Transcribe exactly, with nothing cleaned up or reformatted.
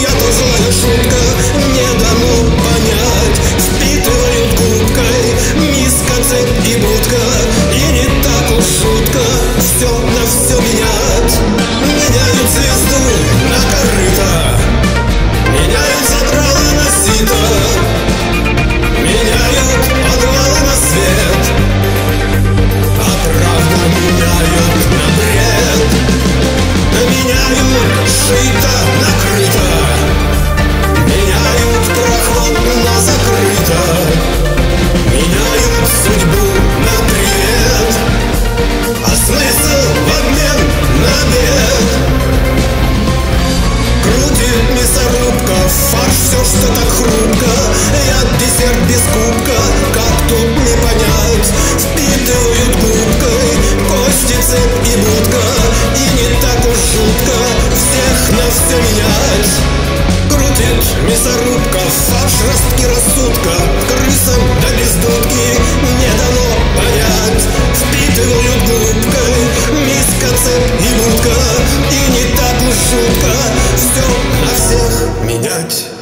чья-то злая шутка, не дано понять. Впитывают губкой миска, цепь и будка, и не так уж шутка все на все менять. Меняют звезду на корыто, меняют забрала на сито, меняют подвалы на свет, а правду меняют на бред. Меняют шито, накрыто, меняют проход на закрыто, меняют судьбу на привет, а смысл в обмен на бед. Крутит мясорубка, фарш все, что так хрупко, я десерт без кубка, как тут не понять. Впитывают губкой кости, цепь и будка, и не так уж жутко всех на все менять. Крутит мясорубка, фарш, ростки, рассудка, крысам да без дудки не дано понять. Впитывают губкой миска, цепь и будка, и не так уж жутко все на всех менять.